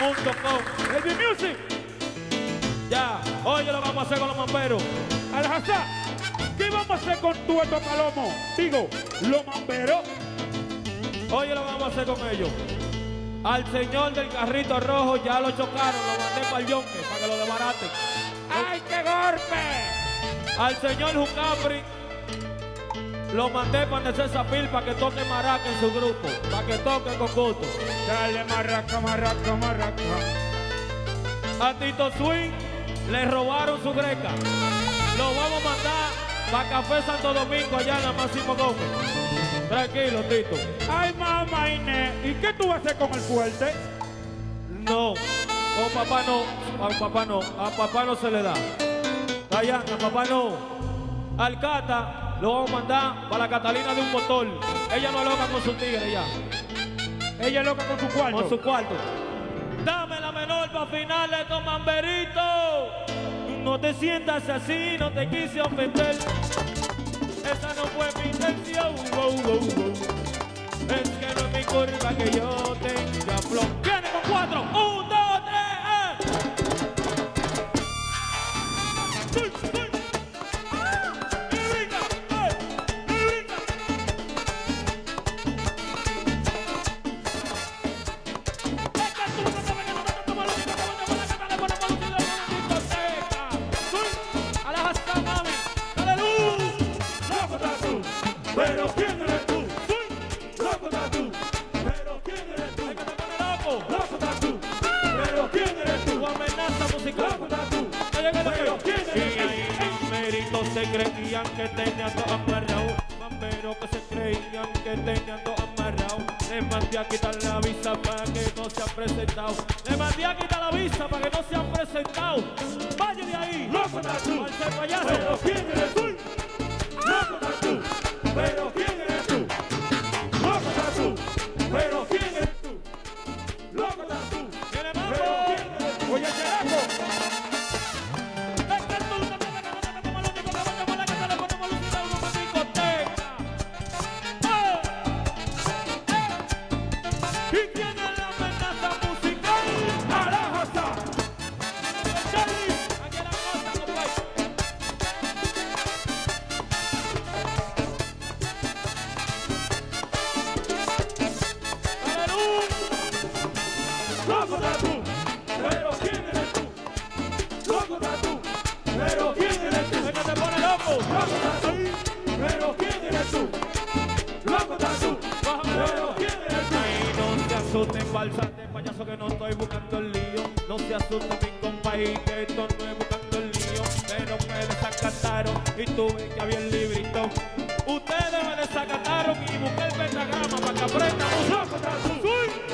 Baby Music. Ya, oye, lo vamos a hacer con los mamberos. Alhazá, ¿qué vamos a hacer con tu Eto Palomo? Digo, los mamberos. Oye, lo vamos a hacer con ellos. Al señor del carrito rojo ya lo chocaron, lo mandé para el yonque, para que lo desbaraten. ¡Ay, qué golpe! Al señor Jucapri lo mandé para Necesa Pil para que toque maraca en su grupo, para que toque con gusto. Dale, marraca, marraca, marraca. A Tito Swing le robaron su greca. Lo vamos a mandar para Café Santo Domingo allá en la Máximo Gómez. Tranquilo, Tito. Ay, mamá Inés, ¿y qué tú vas a hacer con el fuerte? No, con papá no, a papá no, a papá no se le da. Allá, a papá no. Al Cata lo vamos a mandar para la Catalina de un motor. Ella no es loca con su tigre ya. Ella es loca con su cuarto. Con su cuarto. Dame la menor para finales con mamberito. No te sientas así, no te quise ofender. Esa no fue mi intención. Es que no es mi curva que yo tenga flow. Viene con 4. 1, 2, 3. Pero ¿quién eres tú? Loco Tatu. Pero ¿quién eres tú? Hay que te pone loco. Loco Tatu. Pero ¿quién eres tú? Tu amenaza musical. Loco Tatu. Pero ¿quién eres tú? Y ahí en mérito se creían que tenían todo amarrado. Mamberos que se creían que tenían todo amarrado. Les mandé a quitar la visa para que no se han presentado. Les mandé a quitar la visa para que no se han presentado. Vaya de ahí. Loco Tatu. Al ser payaso. Pero ¿quién eres tú? Loco Tatu. Pero ¿quién eres tú? Loco Tatu. Pero ¿quién eres tú? Loco Tatu. Viene Pero mambo. ¿quién eres tú? Oye, Cheraco. ¿Y quién es la amenaza musical? Alhazá. Charlie, aquí la cosa, compadre. Dale luz. Loco Tatu. Pero ¿quién eres tú? Loco Tatu. Pero ¿quién eres tú? Es que te pone loco. Loco Tatu. Pero ¿quién eres tú? Loco Tatu. Pero ¿quién eres tú? Ay, no se asusten, falsate, payaso, que no estoy buscando el lío. No se asusten, mi compaí, que esto no es buscando el lío. Pero me desacataron y tuve que había el librito. Ustedes me desacataron y busqué el pentagrama para que aprendan. Loco Tatu.